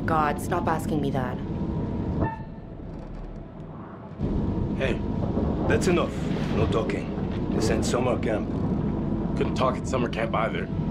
my God, stop asking me that. Hey, that's enough. No talking. This ain't summer camp. Couldn't talk at summer camp either.